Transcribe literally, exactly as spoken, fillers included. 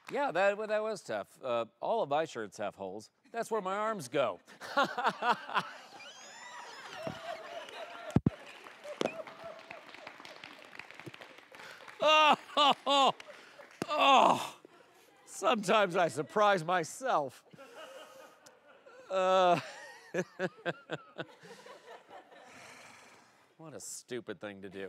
Yeah, that, that was tough. Uh, all of my shirts have holes. That's where my arms go. oh, oh, oh, oh. Sometimes I surprise myself. Uh, what a stupid thing to do.